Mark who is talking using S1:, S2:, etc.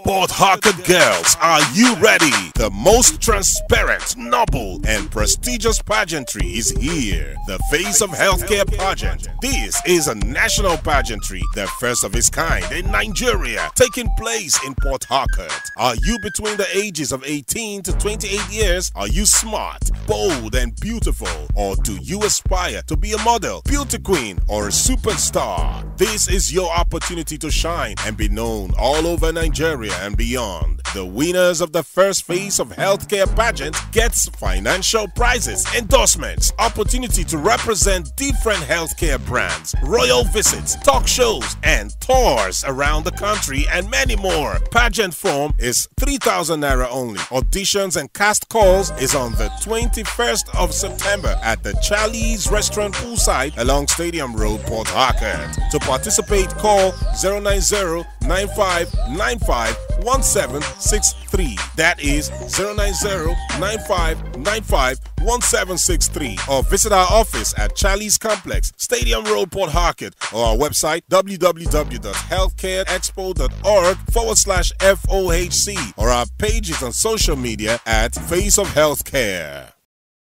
S1: Port-Harcourt girls, are you ready? The most transparent, noble, and prestigious pageantry is here. The Face of Healthcare Pageant. This is a national pageantry, the first of its kind in Nigeria, taking place in Port-Harcourt. Are you between the ages of 18 to 28 years? Are you smart, bold, and beautiful? Or do you aspire to be a model, beauty queen, or a superstar? This is your opportunity to shine and be known all over Nigeria and beyond. The winners of the first Face of Healthcare Pageant gets financial prizes, endorsements, opportunity to represent different healthcare brands, royal visits, talk shows, and tours around the country, and many more. Pageant Form is 3,000 naira only. Auditions and cast calls is on the 21st of September at the Charlie's Restaurant Poolside along Stadium Road, Port-Harcourt. To participate, call 090-9595-1763. That is 090-9595-1763. Or visit our office at Charlie's Complex, Stadium Road, Port-Harcourt, or our website www.healthcareexpo.org/FOHC, or our pages on social media at Face of Healthcare.